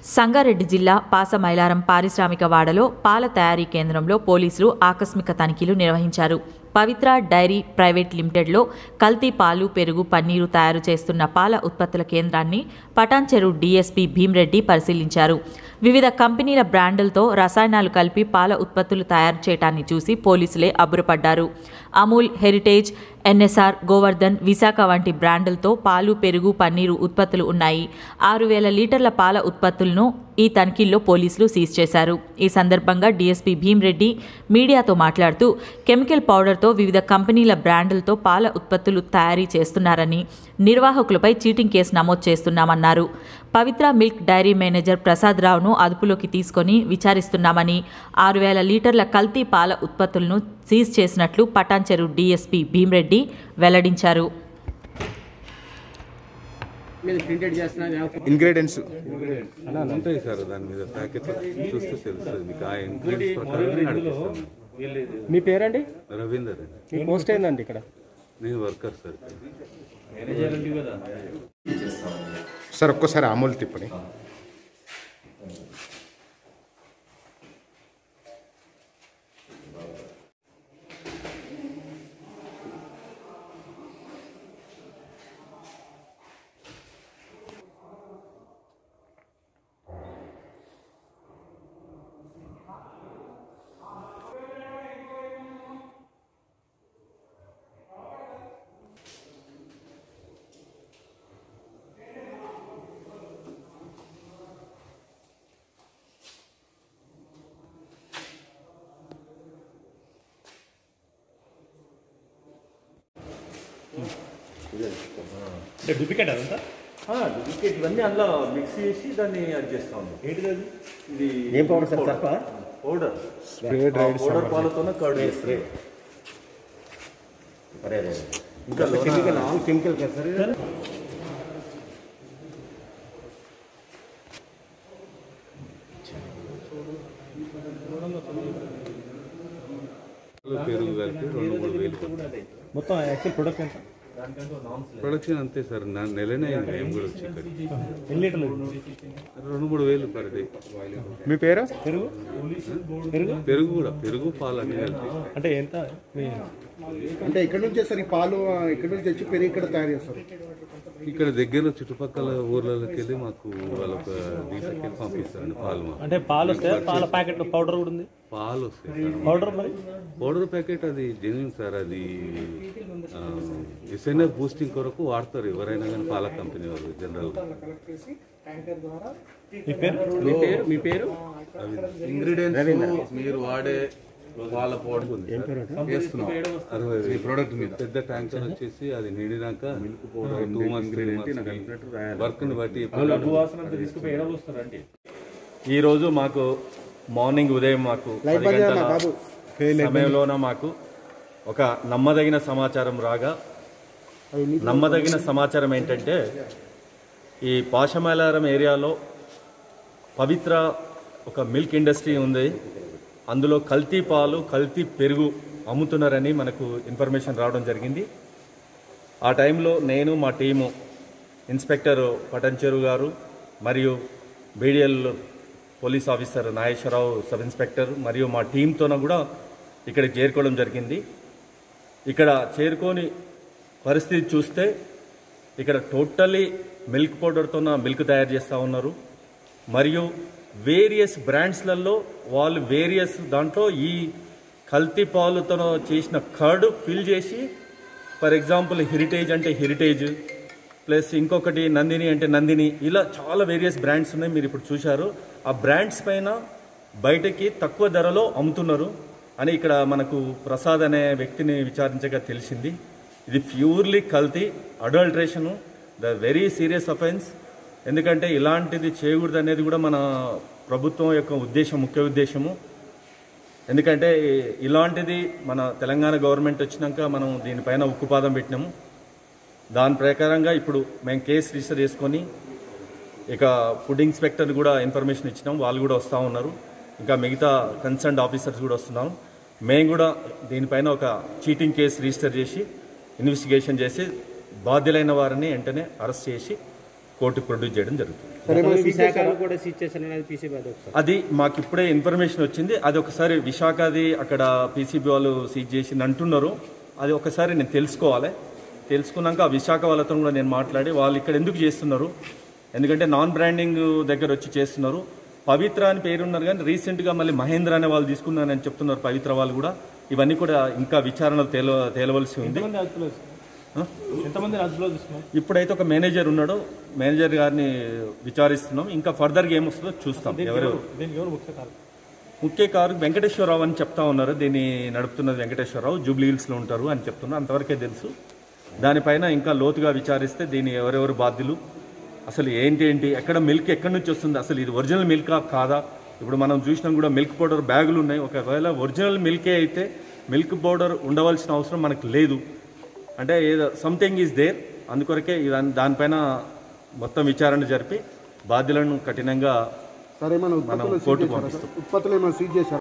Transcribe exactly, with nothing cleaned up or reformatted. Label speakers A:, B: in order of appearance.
A: సంగారెడ్డి జిల్లా పాసమైలారం పారిశ్రామిక వాడలో పాల తయారీ కేంద్రంలో పోలీసులు ఆకస్మిక తనిఖీలు నిర్వహించారు. పవిత్ర డైరీ ప్రైవేట్ లిమిటెడ్లో కల్తీ పాలు, పెరుగు, పన్నీరు తయారు చేస్తున్న పాల ఉత్పత్తుల కేంద్రాన్ని పటాన్చెరు డీఎస్పీ భీమ్రెడ్డి పరిశీలించారు. వివిధ కంపెనీల బ్రాండులతో రసాయనాలు కలిపి పాల ఉత్పత్తులు తయారు చేయడాన్ని చూసి పోలీసులే అబ్బురపడ్డారు. అమూల్, హెరిటేజ్, ఎన్ఎస్ఆర్, గోవర్ధన్, విశాఖ వంటి బ్రాండులతో పాలు, పెరుగు, పన్నీరు ఉత్పత్తులు ఉన్నాయి. ఆరు వేల లీటర్ల పాల ఉత్పత్తులను ఈ తనిఖీల్లో పోలీసులు సీజ్ చేశారు. ఈ సందర్భంగా డీఎస్పీ భీమ్రెడ్డి మీడియాతో మాట్లాడుతూ కెమికల్ పౌడర్తో వివిధ కంపెనీల బ్రాండులతో పాల ఉత్పత్తులు తయారీ చేస్తున్నారని, నిర్వాహకులపై చీటింగ్ కేసు నమోదు చేస్తున్నామన్నారు. Pavitra milk dairy manager Prasad రావును అదుపులోకి తీసుకొని విచారిస్తున్నామని, ఆరు వేల లీటర్ల కల్తీ పాల ఉత్పత్తులను సీజ్ చేసినట్లు పటాన్చెరు డీఎస్పీ భీమ్రెడ్డి వెల్లడించారు.
B: ఇంగ్రీడియంట్స్
C: ఉంటాయి సార్, దాని మీద ప్యాకెట్ చూస్తే తెలుస్తుంది మీకు. ఆ ఇంగ్రీడియంట్స్ ప్రకారం నడిపిస్తాను.
D: మీ పేరండి?
C: రవీందర్ అండి.
D: మీ పోస్ట్ ఏందండి ఇక్కడ?
C: నేను వర్కర్ సార్.
B: సార్ ఒక్కసారి అమూల్ తిప్పని.
D: డూప్లికేట్ అదంతా?
E: డూప్లికేట్ ఇవన్నీ అందులో మిక్స్ చేసి దాన్ని అది చేస్తా ఉన్నాం.
D: ఏంటిది అది?
E: ఇది
D: ఏం పౌడర్ సార్? సర్ప
E: పౌడర్
B: స్ప్రే డ్రైడ్
E: పౌడర్ పాలతోనే కర్డ్ స్ప్రే. ఇంకా
D: కెమికల్ ఆల్ కెమికల్ కదా సార్?
C: పెరుగు కలిపి రెండు మూడు వేలు
D: మొత్తం యాక్చువల్ ప్రొడక్ట్ ఎంత?
C: ప్రొడక్షన్ అంతే సార్. నా నెలనే అయింది మేము కూడా వచ్చి ఇక్కడ.
D: ఎన్ని లీటర్లు?
C: రెండు మూడు వేలు పర్ డే.
B: మీ పేరు?
D: పెరుగు పెరుగు
C: పెరుగు కూడా పెరుగు పాలు అన్ని కలిపి.
D: అంటే ఎంత?
B: అంటే ఇక్కడ నుంచి సార్ ఈ పాలు ఇక్కడ నుంచి తెచ్చి పెరుగు ఇక్కడ తయారు చేస్తారు.
C: ఇక్కడ దగ్గర చుట్టుపక్కల ఊర్లకి వెళ్ళి మాకు వాళ్ళొక దీంట్లోకి పంపిస్తారండి పాలు. మాకు
D: అంటే పాలు వస్తాయి, పాల ప్యాకెట్ పౌడర్ కూడా ఉంది.
C: పాలు వస్తాయి సార్.
D: పౌడర్ మరి
C: పౌడర్ ప్యాకెట్ అది జెన్యున్ సార్. అది ఎస్ఎన్ఎఫ్ బూస్టింగ్ కొరకు వాడతారు ఎవరైనా కానీ పాల కంపెనీ వాళ్ళు జనరల్.
D: మీ పేరు? మీ పేరు మీ పేరు
C: ఇంగ్రీడియంట్స్ మీరు వాడే పాల పౌడర్ వేస్తున్నాం అరవై ప్రోడక్ట్ మీద. పెద్ద ట్యాంకర్ వచ్చేసి అది నిండినాక టూ మంత్స్ వర్క్ని బట్టి
D: ఈరోజు మాకు మార్నింగ్ ఉదయం మాకు పది గంటల సమయంలోన మాకు ఒక నమ్మదగిన సమాచారం రాగా, నమ్మదగిన సమాచారం ఏంటంటే ఈ పాశమైలారం ఏరియాలో పవిత్ర ఒక మిల్క్ ఇండస్ట్రీ ఉంది. అందులో కల్తీ పాలు, కల్తీ పెరుగు అమ్ముతున్నారని మనకు ఇన్ఫర్మేషన్ రావడం జరిగింది. ఆ టైంలో నేను మా టీము ఇన్స్పెక్టర్ పటంచెరు గారు మరియు BDL police officer Nageswara Rao sub inspector మరియు మా టీంతోన కూడా ఇక్కడ చేరుకోవడం జరిగింది. ఇక్కడ చేరుకొని పరిస్థితి చూస్తే ఇక్కడ టోటల్లీ మిల్క్ పౌడర్తోన మిల్క్ తయారు చేస్తూ ఉన్నారు. మరియు వేరియస్ బ్రాండ్స్లలో వాళ్ళు వేరియస్ దాంట్లో ఈ కల్తీ పాలుతో చేసిన కర్డ్ ఫిల్ చేసి, ఫర్ ఎగ్జాంపుల్ హెరిటేజ్ అంటే హెరిటేజ్ ప్లస్ ఇంకొకటి నందిని అంటే నందిని, ఇలా చాలా వేరియస్ బ్రాండ్స్ ఉన్నాయి. మీరు ఇప్పుడు చూశారు. ఆ బ్రాండ్స్ పైన బయటకి తక్కువ ధరలో అమ్ముతున్నారు అని ఇక్కడ మనకు ప్రసాద్ అనే వ్యక్తిని విచారించగా తెలిసింది. ఇది ప్యూర్లీ కల్తీ, adulteration, the very serious offence. ఎందుకంటే ఇలాంటిది చేయకూడదు అనేది కూడా మన ప్రభుత్వం యొక్క ఉద్దేశం, ముఖ్య ఉద్దేశము. ఎందుకంటే ఇలాంటిది మన తెలంగాణ గవర్నమెంట్ వచ్చినాక మనం దీనిపైన ఉక్కుపాదం పెట్టినాము. దాని ప్రకారంగా ఇప్పుడు మేము కేసు రిజిస్టర్ చేసుకొని ఇక ఫుడ్ ఇన్స్పెక్టర్ కూడా ఇన్ఫర్మేషన్ ఇచ్చినాం. వాళ్ళు కూడా వస్తూ ఉన్నారు. ఇంకా మిగతా కన్సర్న్డ్ ఆఫీసర్స్ కూడా వస్తున్నాం. మేము కూడా దీనిపైన ఒక చీటింగ్ కేసు రిజిస్టర్ చేసి ఇన్వెస్టిగేషన్ చేసి బాధ్యులైన వారిని వెంటనే అరెస్ట్ చేసి కోర్టుకు ప్రొడ్యూస్ చేయడం జరుగుతుంది.
B: సరే ఏమైనా సీజ్ చేశారా?
F: కూడా సీజ్ చేశారనేది పీసీబీ ఒకసారి
D: అది మాకు ఇప్పుడే ఇన్ఫర్మేషన్ వచ్చింది. అది ఒకసారి విశాఖది అక్కడ పీసీబీ వాళ్ళు సీజ్ చేసి అంటున్నారు. అది ఒకసారి నేను తెలుసుకోవాలి. తెలుసుకున్నాక ఆ విశాఖ వాళ్ళతో కూడా నేను మాట్లాడి వాళ్ళు ఇక్కడ ఎందుకు చేస్తున్నారు, ఎందుకంటే నాన్ బ్రాండింగ్ దగ్గర వచ్చి చేస్తున్నారు. పవిత్ర అని పేరున్నారు కానీ రీసెంట్గా మళ్ళీ మహేంద్ర అనే వాళ్ళు తీసుకున్నారని చెప్తున్నారు పవిత్ర వాళ్ళు కూడా. ఇవన్నీ కూడా ఇంకా విచారణలు తేల తేలవలసి ఉంది.
E: ఎంతమంది అదుపులో తీసుకున్నారు?
D: ఇప్పుడైతే ఒక మేనేజర్ ఉన్నాడు, మేనేజర్ గారిని విచారిస్తున్నాం. ఇంకా ఫర్దర్గా ఏమొస్తుందో చూస్తాం. ఎవరు
E: దీనికి ఎవరు ముఖ్య కారణం?
D: ముఖ్య కారు వెంకటేశ్వరరావు అని చెప్తా ఉన్నారు. దీన్ని నడుపుతున్నది వెంకటేశ్వరరావు, జూబ్లీ హిల్స్లో ఉంటారు అని చెప్తున్నారు. అంతవరకే తెలుసు. దానిపైన ఇంకా లోతుగా విచారిస్తే దీని ఎవరెవరు బాధ్యులు, అసలు ఏంటి ఏంటి ఎక్కడ మిల్క్ ఎక్కడి నుంచి వస్తుంది, అసలు ఇది ఒరిజినల్ మిల్కా కాదా. ఇప్పుడు మనం చూసినాం కూడా మిల్క్ పౌడర్ బ్యాగులు ఉన్నాయి. ఒకవేళ ఒరిజినల్ మిల్కే అయితే మిల్క్ పౌడర్ ఉండవలసిన అవసరం మనకు లేదు. అంటే ఏదో సంథింగ్ ఈజ్ దేర్. అందుకొరకే దానిపైన మొత్తం విచారణ జరిపి బాధ్యులను కఠినంగా
B: సరే మన
D: మనం
B: ఉత్పత్తులు
D: కోర్టుకు పంపిస్తాం.
B: ఉత్పత్తులు ఏమైనా సీజ్ చేశారా?